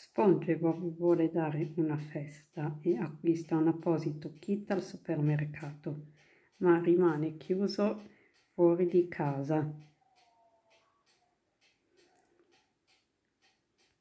SpongeBob vuole dare una festa e acquista un apposito kit al supermercato, ma rimane chiuso fuori di casa.